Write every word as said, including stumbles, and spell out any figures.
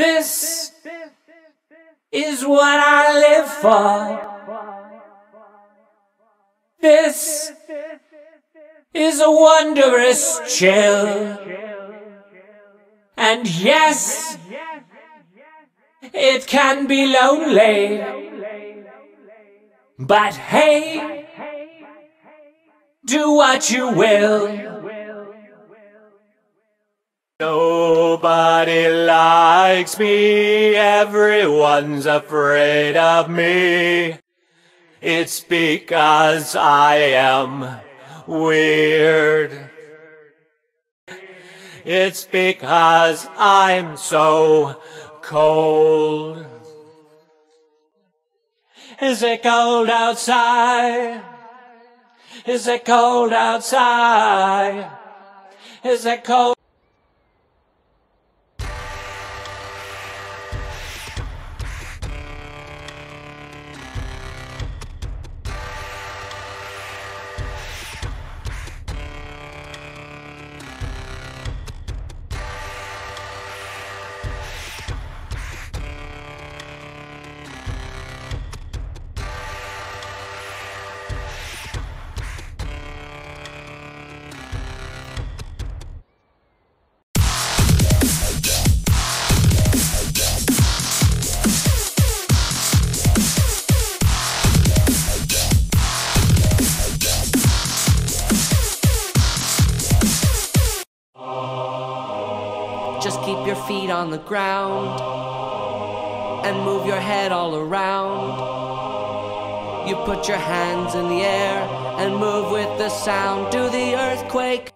This is what I live for. This is a wondrous chill. And yes, it can be lonely. But hey, do what you will. Nobody likes me, everyone's afraid of me. It's because I am weird. It's because I'm so cold. Is it cold outside? Is it cold outside? Is it cold? Just keep your feet on the ground and move your head all around. You put your hands in the air and move with the sound. Do the earthquake.